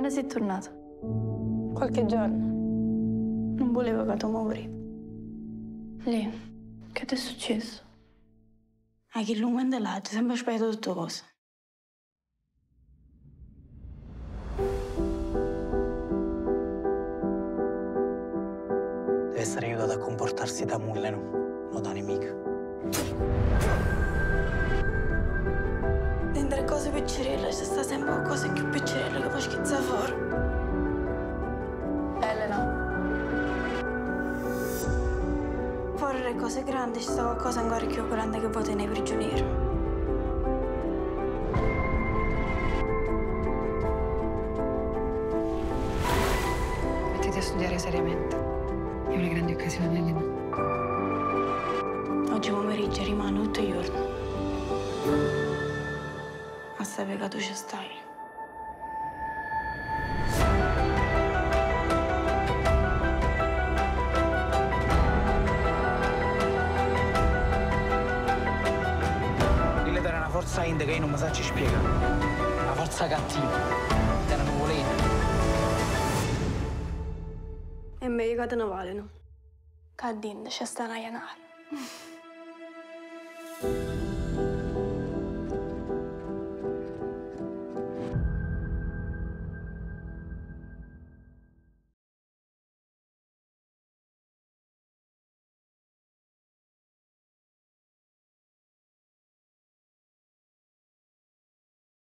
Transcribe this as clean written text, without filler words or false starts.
Quando sei tornato? Qualche giorno. Non volevo che tu muori. Lì, che ti è successo? A chi lungo là, ti sempre aspetto tutte cose. Deve essere aiutato a comportarsi da mulle, no? Non da nemica. Dentro le cose piccirelle ci sta sempre qualcosa più piccirelle che può schizzare fuori. Elena. Fuori le cose grandi ci sta qualcosa ancora più grande che può tenere prigioniero. Mettiti a studiare seriamente. È una grande occasione, Elena. Oggi pomeriggio rimane tutto il giorno. Ma sapere che tu ci stai. Lì era una forza indie che io non mi so ci spiega. Una forza cattiva. Era nuvolina. È meglio che te ne valeno. Che dinde c'è sta una janara.